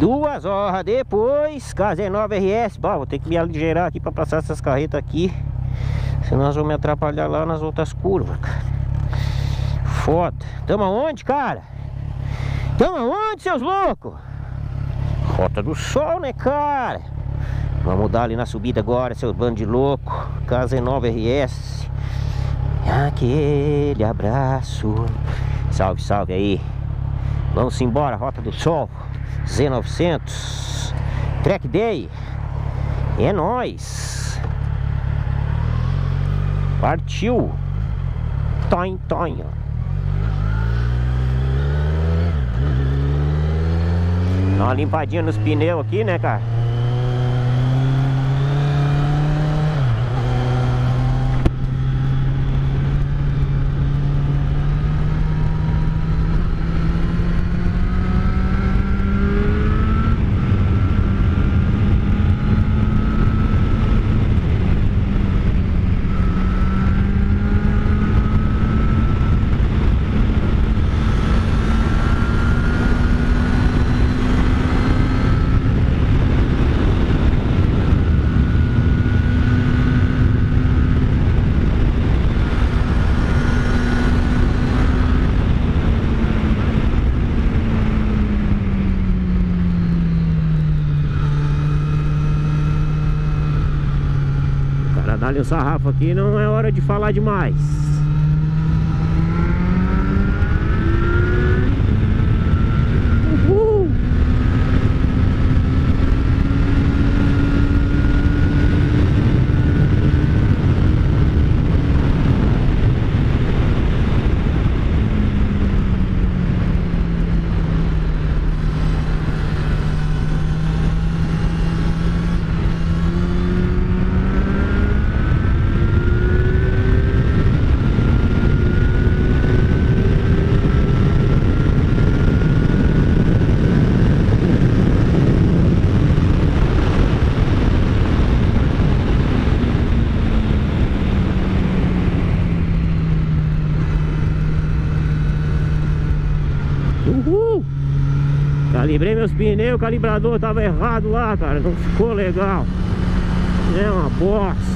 2 horas depois, KZ9 RS. Bah, vou ter que me aligeirar aqui pra passar essas carretas aqui, senão nós vamos me atrapalhar lá nas outras curvas, cara. Foda. Tamo aonde, cara? Tamo aonde, seus loucos? Rota do Sol, né, cara? Vamos dar ali na subida agora, seus bando de louco. KZ9 RS. Aquele abraço. Salve, salve aí. Vamos embora, Rota do Sol Z900 Track Day. É nóis. Partiu. Toin, toin. Dá uma limpadinha nos pneus aqui, né, cara? Dá-lhe o sarrafo aqui, não é hora de falar demais. Uhul. Uhul! Calibrei meus pneus, o calibrador tava errado lá, cara. Não ficou legal. É uma bosta.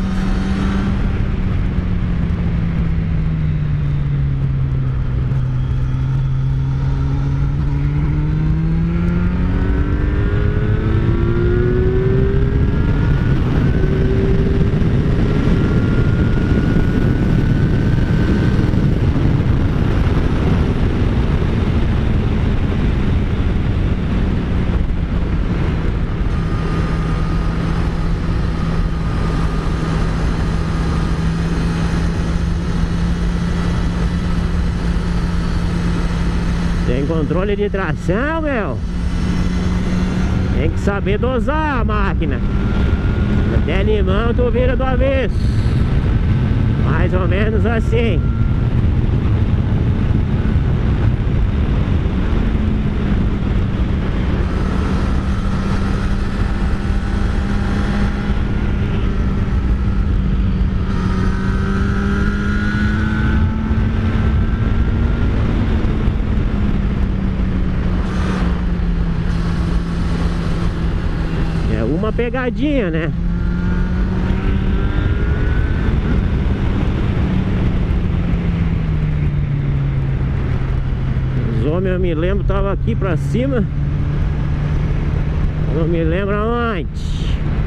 Tem controle de tração, meu. Tem que saber dosar a máquina. Até limão tu vira do avesso. Mais ou menos assim. Uma pegadinha, né? Os homens, eu me lembro, tava aqui pra cima. Eu não me lembro aonde.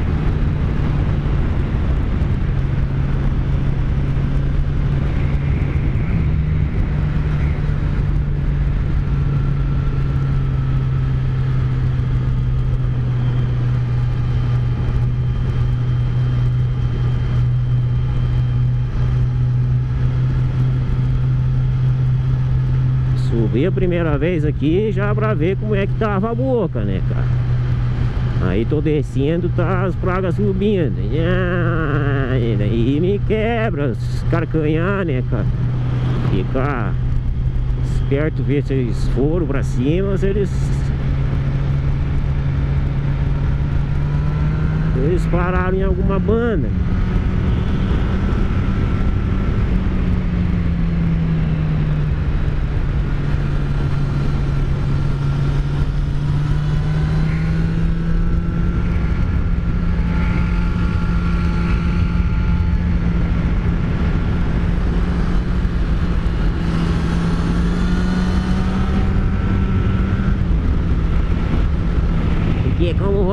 Subi a primeira vez aqui já pra ver como é que tava a boca, né, cara? Aí tô descendo, tá as pragas subindo. E daí me quebra os carcanhar, né, cara? Ficar esperto, ver se eles foram pra cima, se eles pararam em alguma banda.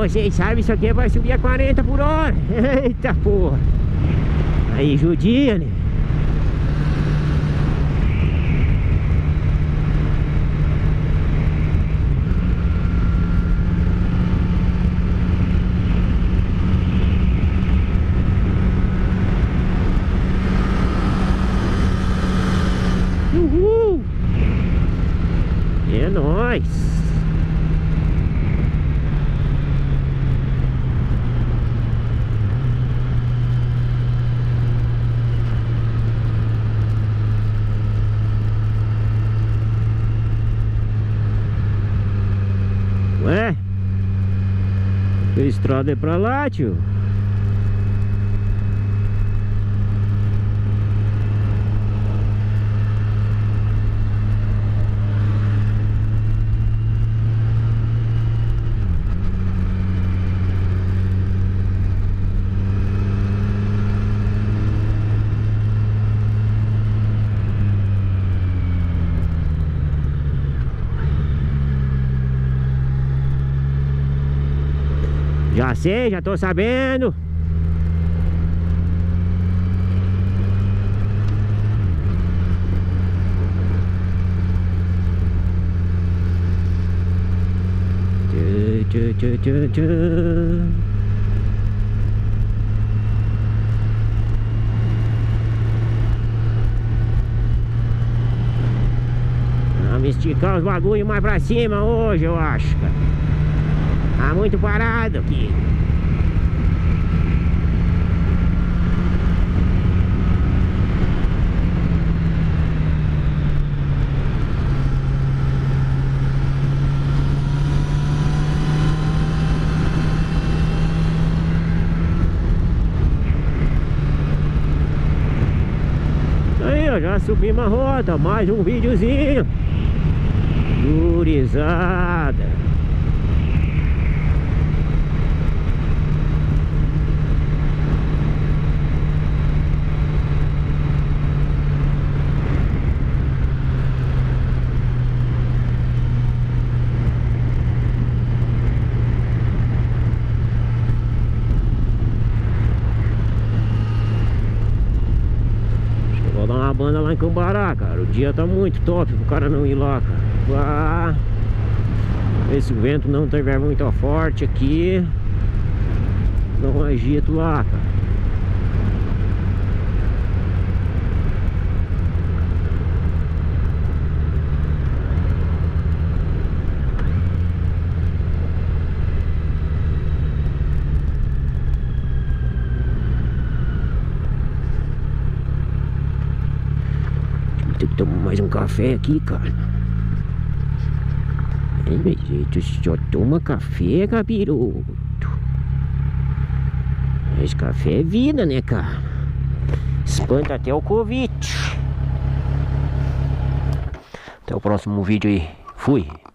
vocês sabem, isso aqui vai subir a 40 por hora. Eita porra. Aí judia, né? Uhul! É nóis! Ué? A estrada é pra lá, tio. Já sei, já tô sabendo. Vamos esticar os bagulho mais pra cima hoje, eu acho, cara. Tá muito parado aqui. Aí, ó, já subimos a rota, mais um videozinho. Gurizada. Vou dar uma banda lá em Cambará, cara. O dia tá muito top pro cara não ir lá, cara. Ah, esse vento não tiver muito forte aqui, não agito lá, cara. Tem que tomar mais um café aqui, cara. Tu só toma café, capiroto. Esse café é vida, né, cara? Espanta até o Covid. Até o próximo vídeo aí. Fui.